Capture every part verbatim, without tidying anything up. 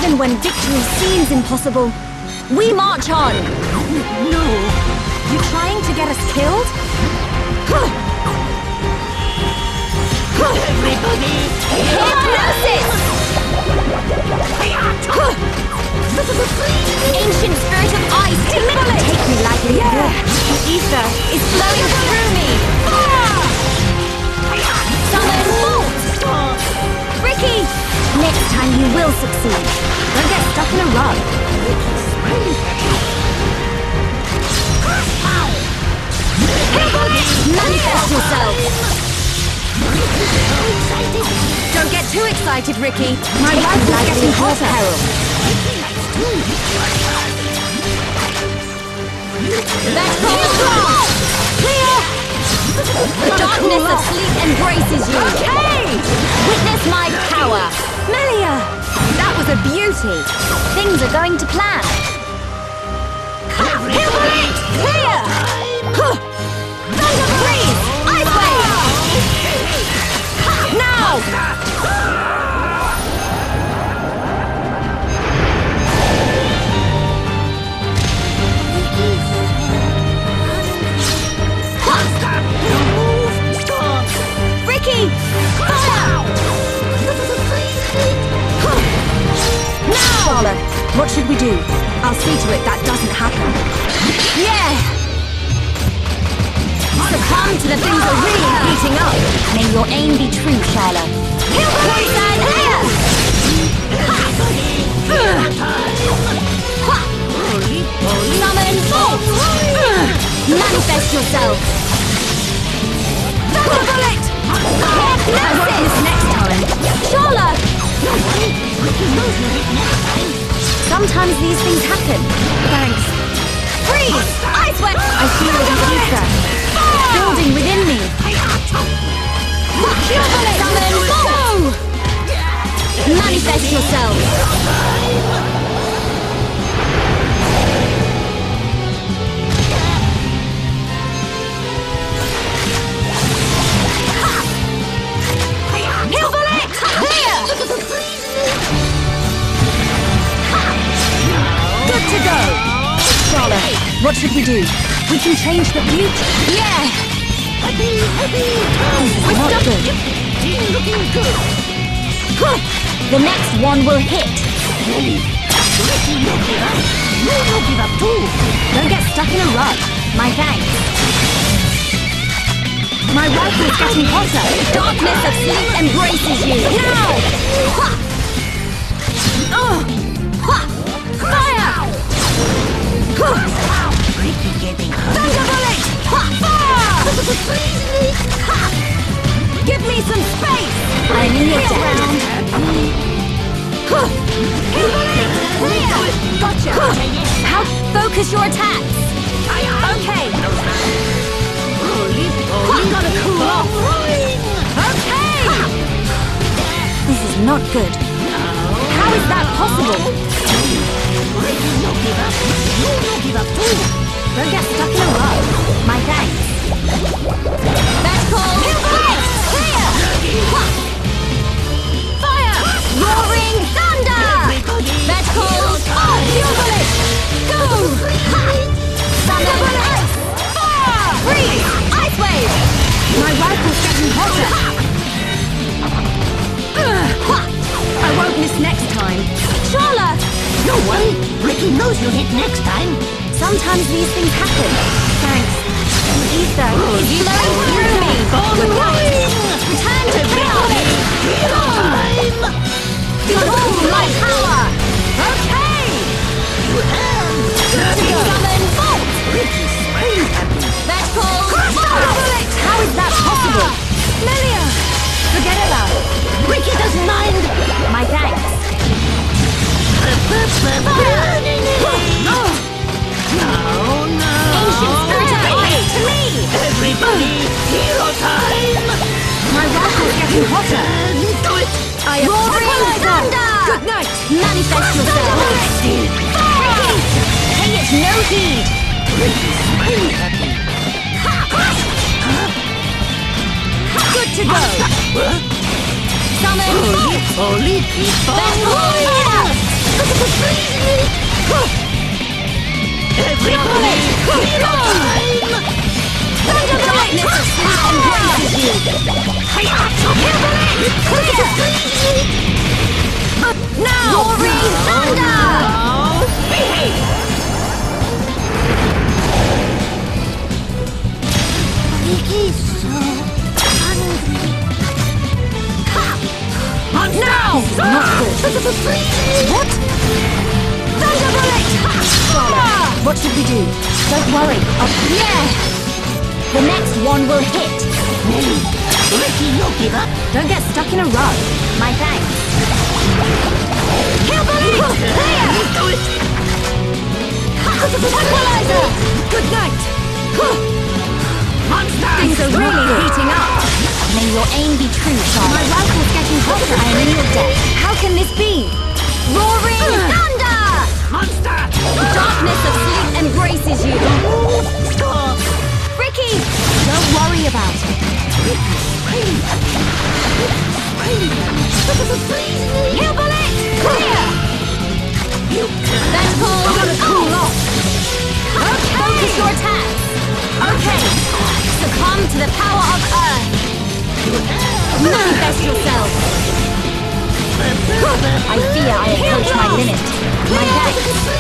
Even when victory seems impossible, we march on! No! You trying to get us killed? Everybody! Hypnosis! Ancient spirit of ice, take me lightly. Yeah. Ether is flowing through me. Summon Bolt! Ricky! Next time you will succeed. Don't get stuck in a rut. Manifest yourself! Don't get too excited, Ricky. My life is getting hotter. That's all! Clear! Darkness of sleep embraces you. Okay! Witness my power. Melia! That was a beauty. Things are going to plan. Clear! Thunder freeze! Ice wave! Now! Ricky! Fire! Now! Charlotte, what should we do? I'll see to it that doesn't happen. Yeah! Succumb to the things are really heating up. May your aim be true, Charlotte. Poison air! Summon Bolt! Manifest yourself! Thunder bullet! I won't miss next time. Charlotte! Sometimes these things happen. Thanks. Freeze! Ice wet! I feel the ether building within me. Summon Bolt! Manifest yourself. Good to go! Charlotte, what should we do? We can change the future. Yeah! Happy, happy! This is not good. Looking good! The next one will hit. Ricky, no give up! No, no give up too! Don't get stuck in a rut. My thanks. My rifle is getting hotter. Darkness of sleep embraces you. Now! Fire! Ricky getting Thunder bullet! Fire! Give me some space! I need it around. Gotcha! How focus your attacks? Okay! You gotta cool off! Okay! This is not good. How is that possible? No give up! No, no give up too! Don't get stuck in a rut. My thanks. That's called Clear! Fire! Roaring thunder! That's called Fuel bullet! Go! Thunder bullet! Fire! Freeze! Ice wave! My rifle's getting hotter. I won't miss next time. Charlotte! No worry! Ricky knows you'll hit next time! Sometimes these things happen. Thanks. Ether is flowing through me. Good night. Return to reality. Time! Behold my power. Okay. You have! Summon Bolt. Ricky's smiling happy! That's called Thunder bullet. How is that possible? Melia. Forget about it. Ricky doesn't mind! My thanks. Burning it! No. No, no! Ancient spirit of ice to me. Everybody, hero time! My rifle's getting hotter. Do it! I am roaring thunder. Good night. Manifest yourself. Ricky, pay it no heed. Ricky's smiling happy! Good to go. Huh? Summon Bolt. Holy people! That's all. Everybody, hero time! Darkness of sleep embraces you. Now! Roaring thunder! Behave! He's so hungry. Now! Not good. What? Thunderbolt! What should we do? Don't worry. I'll... Yeah! The next one will hit. Ricky, no give up. Don't get stuck in a rut. My thanks. Hillbilly! Clear! Do it! Tranquilizer! Good night! Monster! Things are really heating up. May your aim be true, Charlotte. My rifle's getting hotter. I am in your debt. How can this be? Roaring thunder! Monster! The darkness of sleep embraces you. Stop! Ricky! Don't worry about it. Hillbilly! Clear! That's called gotta cool off. Okay. Focus your attacks. Okay. Succumb to the power of Earth. Manifest yourself. I fear I approach my limit. My thanks.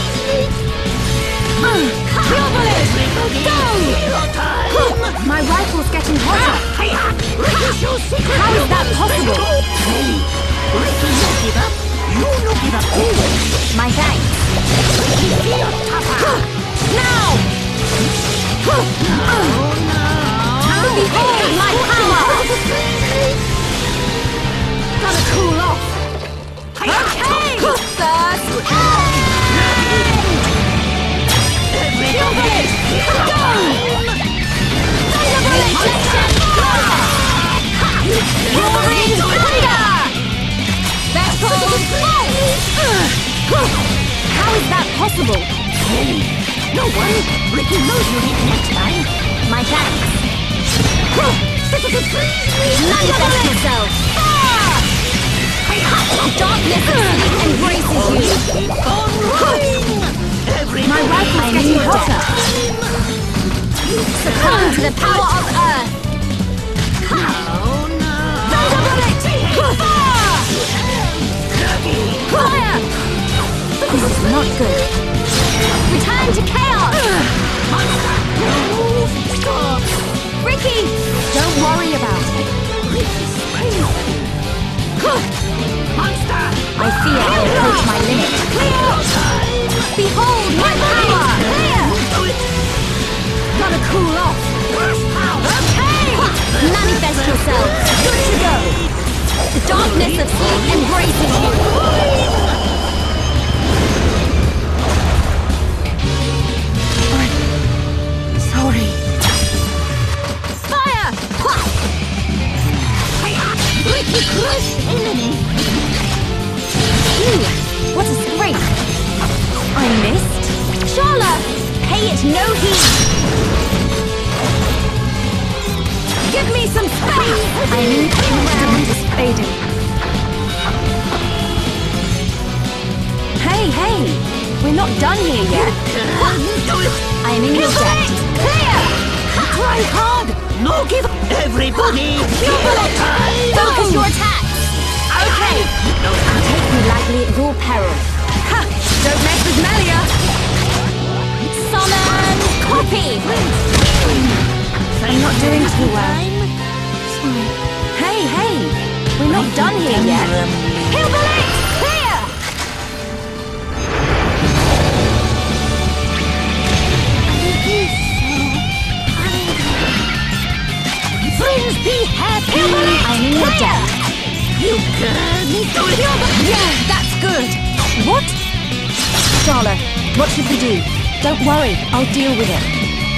Hillbilly! Go! My rifle's getting hotter. How is that possible? Ricky, no give up. You no give up too. My thanks. Now! Behold my power! Gotta cool off. Okay! First Hillbilly! Go! Thunderbolt! Roaring thunder! That's called How is that possible? No worry, Ricky knows you'll hit next time. My thanks. Manifest yourself. Darkness of sleep embraces you. Keep on rolling! Every My rifle's getting hotter. Succumb to the power of Earth. Oh no! Thunderbolt! Fire! This is not good. Return to chaos! Stop! Ricky! Don't worry about it. Monster! I fear I approach my limit. Behold my power! Clear! Gotta cool off. Okay! Manifest yourself. Good to go. The darkness of sleep embraces you. Sorry. Fire! Ricky crushed enemy! Phew, what a strength! I missed. Charlotte, pay it no heed. Give me some space. I'm in round is fading. Hey, hey, we're not done here yet. I'm in your debt. Clear! Try hard. No give up! Everybody! Focus your attacks. Okay. Take me lightly at your peril. Ha! Don't mess with Melia. Summon copy. I'm not doing too well. Sorry. Hey, hey! We're not done here yet. Hillbilly! Clear! Friends, be happy! I'm in your debt. You can do it! Yeah, that's good. What? Darla, what should we do? Don't worry, I'll deal with it.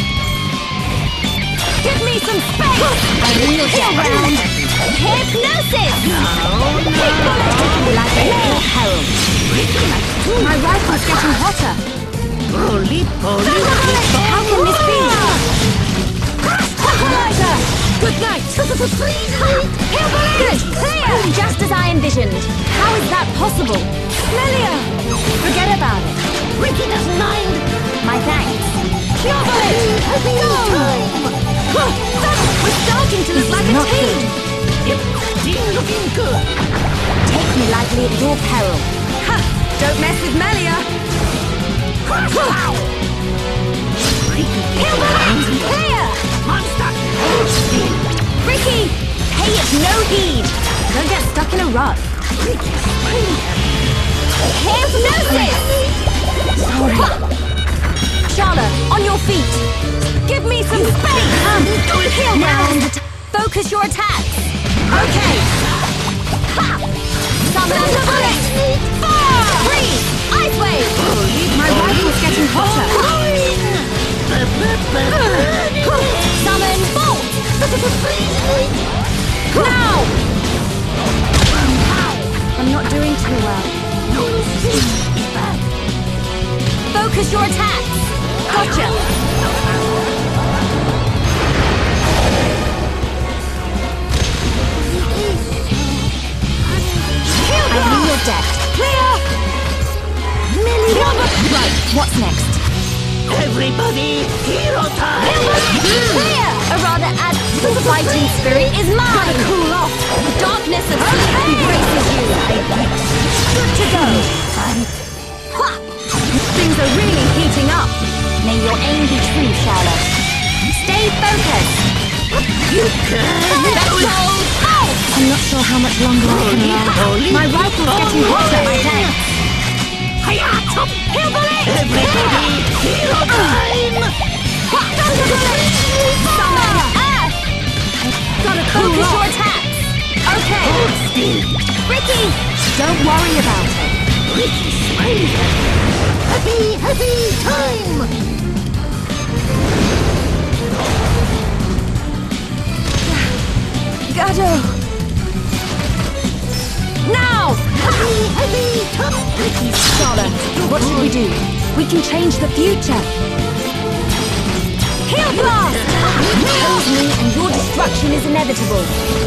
Give me some space! I'm in your debt. Hypnosis! No, no! Like a little herald. My rifle's getting hotter. Roly poly! How can this be? Tranquilizer! Good night! Good! Clear! Just as I envisioned. How is that possible? Melia! Forget about it. Ricky doesn't mind. My thanks. Pure bullet! Go! We're starting to look like a team! Yep, team looking good. Take me lightly at your peril. Ha! Don't mess with Melia! Pure bullet! Clear! Monster! Hold still. Ricky! Pay it no heed! Don't get stuck in a rut. Ricky, smile. Hypnosis! Sorry. Charlotte, on your feet! Give me some space! Um, Heal round! Focus your attacks! Okay! Ha! Summon bullet! Fire! Freeze! Ice wave! My rival's getting hotter! Summon bolt! Now! I'm not doing too well. Focus your attacks! Gotcha! I mean your death. Clear! Melia! Right, what's next? Everybody, hero time! Clear! A rather ad fighting spirit is mine! Cool off! The darkness of sleep embraces you! Good to go! Ha! Things are really heating up! May your aim be true, Charlotte. Stay focused! You can! Threshold out! I'm not sure how much longer I can last. My rifle's getting hotter, my tank! Hiya! Chop! Heal bullet! Everybody, hero time! Thunder bullet! Summon earth! Gotta focus your attacks! Okay! Hold still. Ricky! Don't worry about it! Ricky, smile. Happy, happy time! Gado! Now! Happy, happy time! Ricky, Charlotte, what should we do? We can change the future! Heal blast! Oppose me and your destruction is inevitable!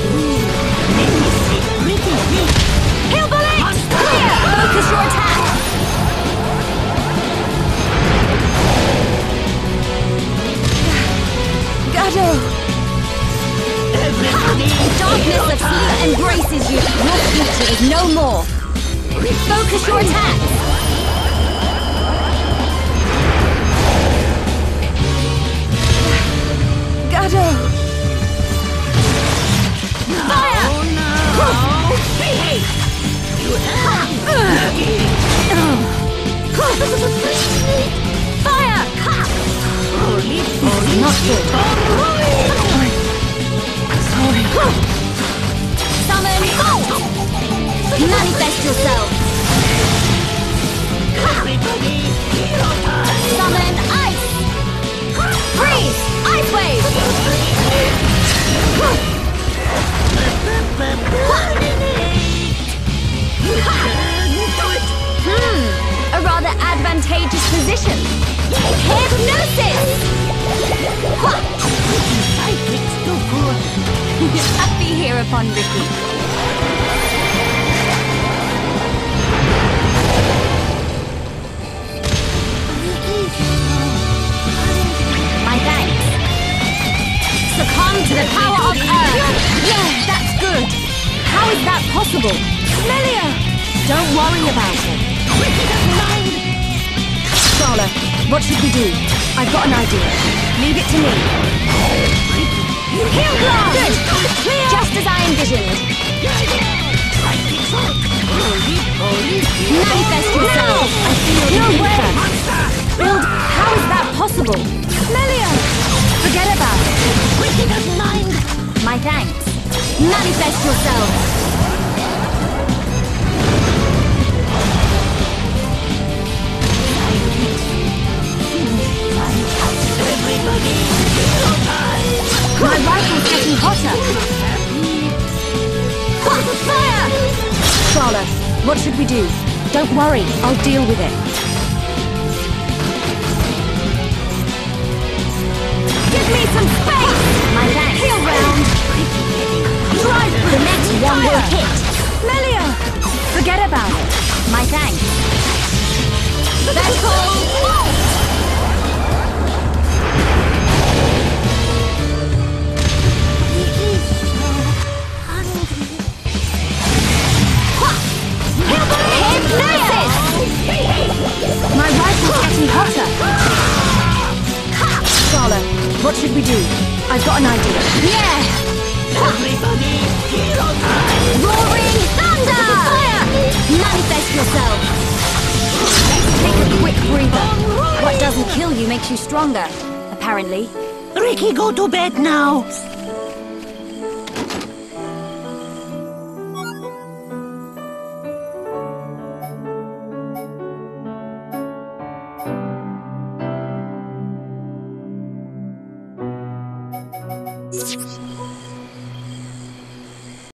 Ricky, Ricky. Heal bullet! Clear! Focus your attack! Gado! Everybody, Darkness of sleep embraces you! Your future is no more! Focus your attacks! Gado! Fire! Oh no! Hey, hey! You Fire! Holy, holy, Not good. Sorry. Summon bolt! Manifest yourself! Everybody, hero time! Summon ice! Freeze! Ice wave! You can do it! Hmm, a rather advantageous position. Hypnosis! Psychic's too good. Happy here upon Ricky. My thanks. Succumb to the power of Earth. Yeah, that's good. How is that possible? Melia! Don't worry about it. Charlotte, what should we do? I've got an idea. Leave it to me. Heal blast! Good! Clear! Just as I envisioned. Manifest yourself! I feel no way! Build, how is that possible? Melia! Forget about it. Ricky doesn't mind. My thanks. Manifest yourself! Everybody, hero time! My rifle's getting hotter! Fire! Charlotte, what should we do? Don't worry, I'll deal with it. Give me some space! My thanks. Heal round! What should we do? I've got an idea. Yeah! Everybody, hero time! Roaring thunder! Fire! Manifest yourself! Take a quick breather. What doesn't kill you makes you stronger, apparently. Ricky, go to bed now.